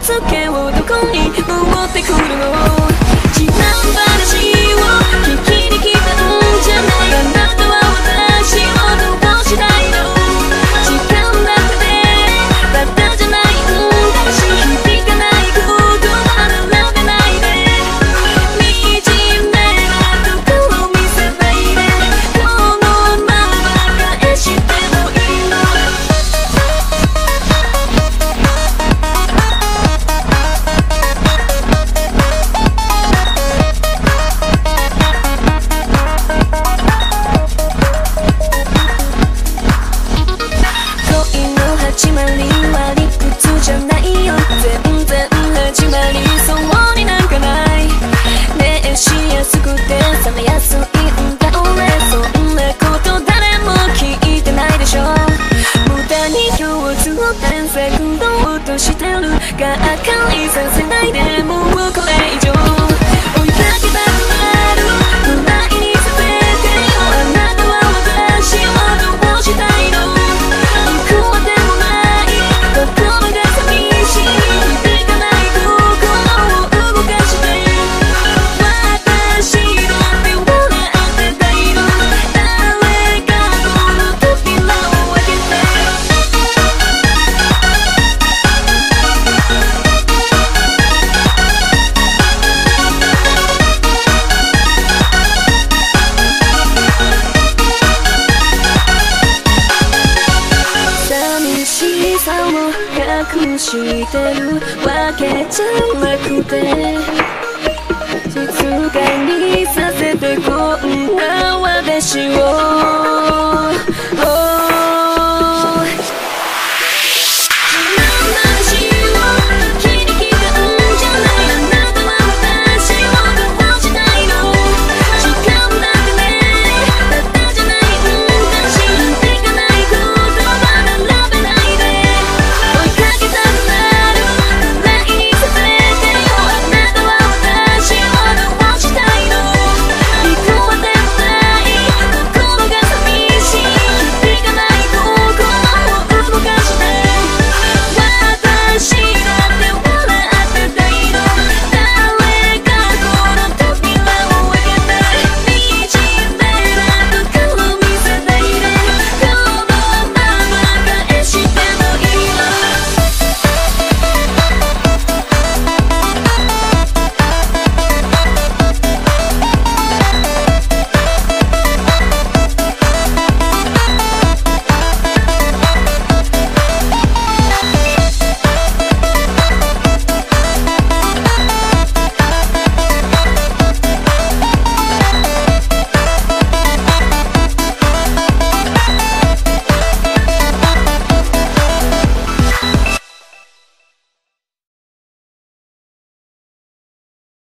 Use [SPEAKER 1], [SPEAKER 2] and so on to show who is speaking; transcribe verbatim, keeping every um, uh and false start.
[SPEAKER 1] つけをどこに持ってくるの。自慢話を聞きに来たんじゃない。あなたは私をどうしたいの。時間だけでただじゃないんだし、響かない言葉並べないで。惨めなとこを見せないで。このまま返してもいいの。始まりは理屈じゃないよ。全然始まりそうになんかない。熱しやすくて冷めやすいんだ俺。そんなこと誰も聞いてないでしょ。無駄に共通点セクンド落としてるがっかりさせないで。もうこれ以上追いかけたくなるぐらいにさせてよ。あなたは私をどうしたいの。心が寂しい響かない心を動かして。私だって笑ってたいの。誰かこの扉を開けて。寂しさを隠してるわけじゃなくて、静かにさせてこんな私を